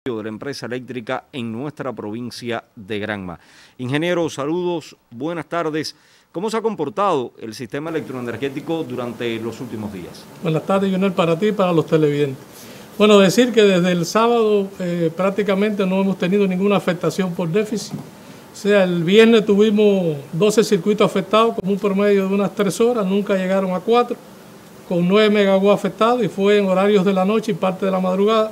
de la empresa eléctrica en nuestra provincia de Granma. Ingeniero, saludos, buenas tardes. ¿Cómo se ha comportado el sistema electroenergético durante los últimos días? Buenas tardes, Jonel, para ti y para los televidentes. Bueno, decir que desde el sábado prácticamente no hemos tenido ninguna afectación por déficit. O sea, el viernes tuvimos 12 circuitos afectados con un promedio de unas 3 horas, nunca llegaron a 4, con 9 megawatts afectados y fue en horarios de la noche y parte de la madrugada.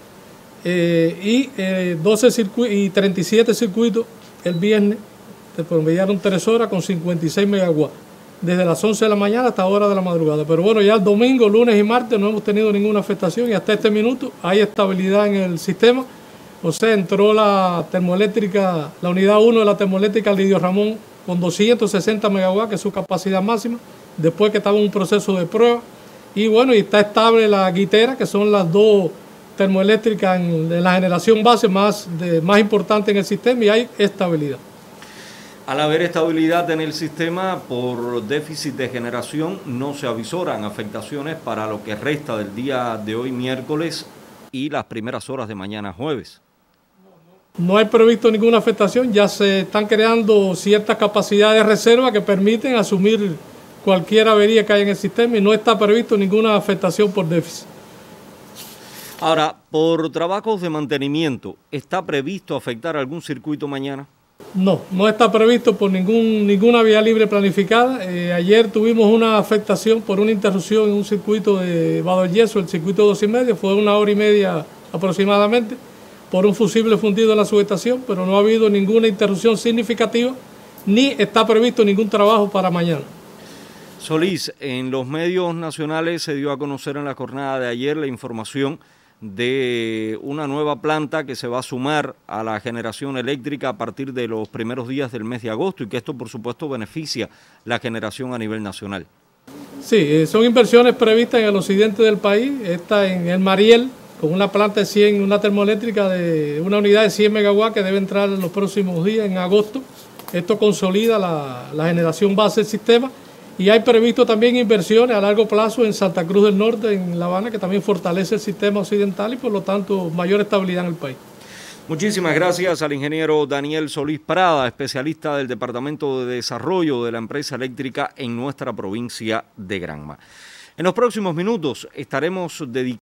12 circuitos y 37 circuitos el viernes, te promediaron 3 horas con 56 megawatts, desde las 11 de la mañana hasta hora de la madrugada. Pero bueno, ya el domingo, lunes y martes no hemos tenido ninguna afectación y hasta este minuto hay estabilidad en el sistema. O sea, entró la termoeléctrica, la unidad 1 de la termoeléctrica Lidio Ramón con 260 megawatts, que es su capacidad máxima, después que estaba en un proceso de prueba. Y bueno, y está estable la Guitera, que son las dos termoeléctricas en la generación base más importante en el sistema, y hay estabilidad. Al haber estabilidad en el sistema por déficit de generación, no se avisoran afectaciones para lo que resta del día de hoy miércoles y las primeras horas de mañana jueves. No hay previsto ninguna afectación, ya se están creando ciertas capacidades de reserva que permiten asumir cualquier avería que haya en el sistema y no está previsto ninguna afectación por déficit. Ahora, por trabajos de mantenimiento, ¿está previsto afectar algún circuito mañana? No, no está previsto por ninguna vía libre planificada. Ayer tuvimos una afectación por una interrupción en un circuito de Vado del Yeso, el circuito 2,5, fue 1 hora y media aproximadamente, por un fusible fundido en la subestación, pero no ha habido ninguna interrupción significativa, ni está previsto ningún trabajo para mañana. Solís, en los medios nacionales se dio a conocer en la jornada de ayer la información de una nueva planta que se va a sumar a la generación eléctrica a partir de los primeros días del mes de agosto y que esto por supuesto beneficia la generación a nivel nacional. Sí, son inversiones previstas en el occidente del país. Está en el Mariel, con una planta de 100, una termoeléctrica de una unidad de 100 megawatts que debe entrar en los próximos días, en agosto. Esto consolida la generación base del sistema. Y hay previsto también inversiones a largo plazo en Santa Cruz del Norte, en La Habana, que también fortalece el sistema occidental y por lo tanto mayor estabilidad en el país. Muchísimas gracias al ingeniero Daniel Solís Prada, especialista del Departamento de Desarrollo de la empresa eléctrica en nuestra provincia de Granma. En los próximos minutos estaremos dedicando